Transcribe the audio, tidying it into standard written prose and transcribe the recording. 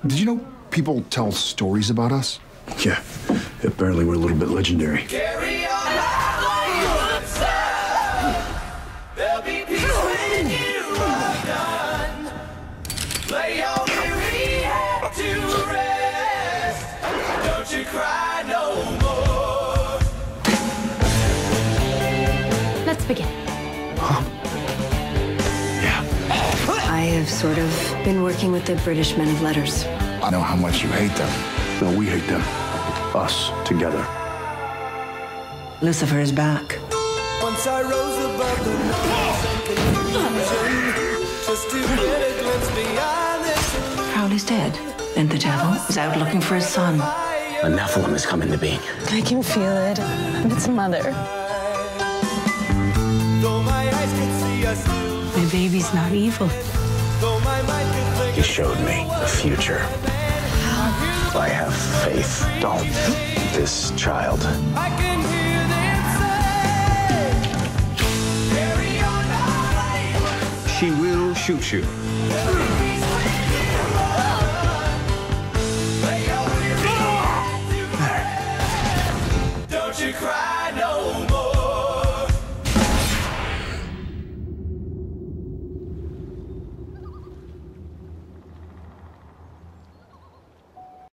Did you know people tell stories about us? Yeah, apparently we're a little bit legendary. Carry on like there'll be peace when you are done. Lay your weary head to rest. Don't you cry no more. Let's begin. Huh? Yeah. I have sort of been working with the British men of letters. I know how much you hate them. No, we hate them. Us, together. Lucifer is back. Once I rose above the noise and confusion, just to get a glimpse beyond this. Crowley's dead, and the devil is out looking for his son. A Nephilim has come into being. I can feel it. It's Mother. Though my eyes could see us still, My baby's not evil. though my mind could think. He showed me the future. I have faith. Don't. This child. I can hear them say, carry on, She will shoot you.